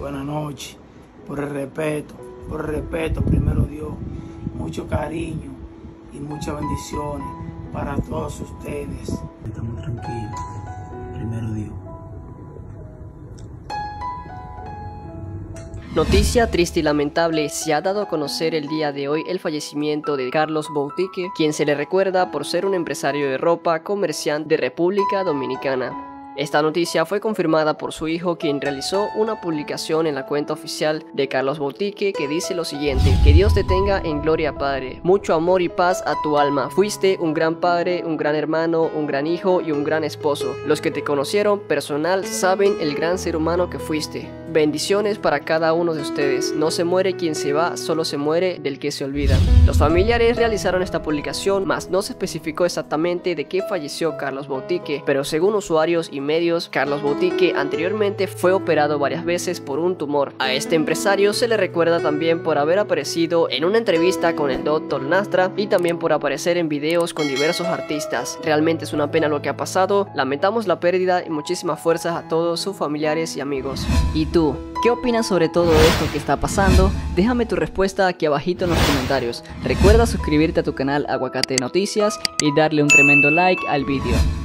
buenas noches, por el respeto, primero Dios, mucho cariño y muchas bendiciones para todos ustedes. Estamos tranquilos, primero Dios. Noticia triste y lamentable: se ha dado a conocer el día de hoy el fallecimiento de Carlos Boutique, quien se le recuerda por ser un empresario de ropa comerciante de República Dominicana. Esta noticia fue confirmada por su hijo, quien realizó una publicación en la cuenta oficial de Carlos Boutique que dice lo siguiente: que Dios te tenga en gloria, Padre, mucho amor y paz a tu alma, fuiste un gran padre, un gran hermano, un gran hijo y un gran esposo. Los que te conocieron personal saben el gran ser humano que fuiste. Bendiciones para cada uno de ustedes. No se muere quien se va, solo se muere del que se olvida. Los familiares realizaron esta publicación, mas no se especificó exactamente de qué falleció Carlos Boutique, pero según usuarios y medios, Carlos Boutique anteriormente fue operado varias veces por un tumor. A este empresario se le recuerda también por haber aparecido en una entrevista con el Dr. Nastra y también por aparecer en videos con diversos artistas. Realmente es una pena lo que ha pasado, lamentamos la pérdida y muchísimas fuerzas a todos sus familiares y amigos. ¿Y tú? ¿Qué opinas sobre todo esto que está pasando? Déjame tu respuesta aquí abajito en los comentarios. Recuerda suscribirte a tu canal Aguacate Noticias y darle un tremendo like al vídeo.